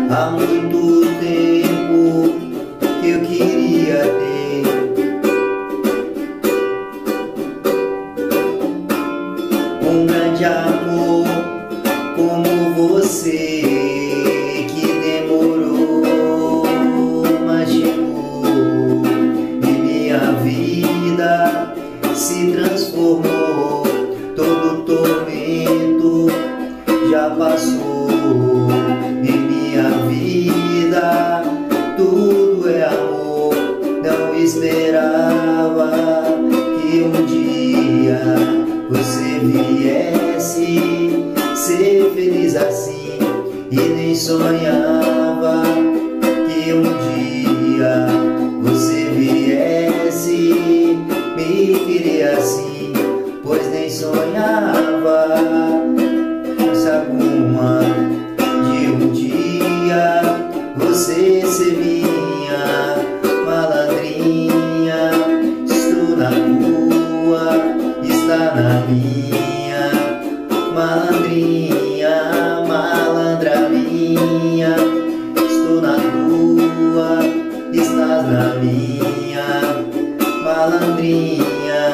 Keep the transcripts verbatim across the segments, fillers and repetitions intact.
Há muito tempo que eu queria ter um grande amor como você, que demorou, mas chegou, e minha vida se transformou. Todo tormento já passou, e minha vida tudo é amor. Não esperava que um dia você viesse ser feliz assim, e nem sonhava que um dia você viesse me querer assim, pois nem sonhava se alguma de um dia você ser minha malandrinha. Estou na tua, está na minha malandrinha, malandra minha. Estou na tua, estás na minha malandrinha.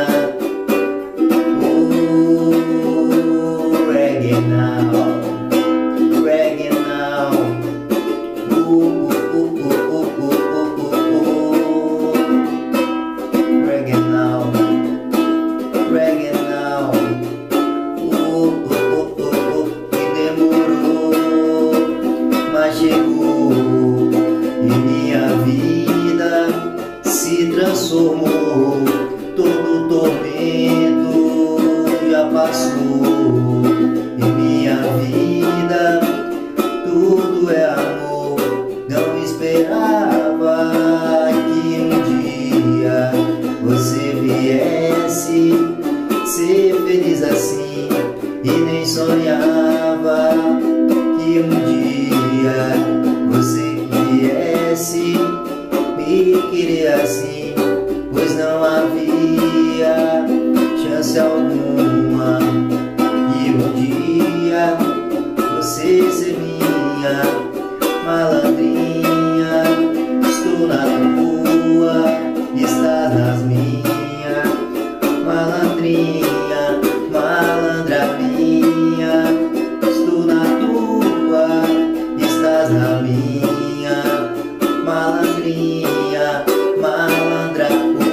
Chegou, e minha vida se transformou. Todo tormento já passou, e minha vida tudo é amor. Não esperava que um dia você viesse ser feliz assim, e nem sonhava que um dia você viesse me querer assim, pois não havia chance alguma que um dia você ser minha malandrinha. Estou na tua, estás nas minhas malandrinha, malandra minha. Estou na tua, estás na minha malandrinha, malandra.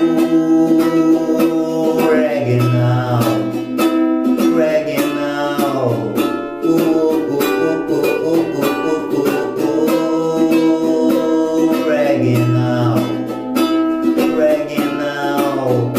Oh, reggae now, reggae now. Oh, oh, oh, oh, oh, oh, oh, oh, oh, reggae now, reggae now.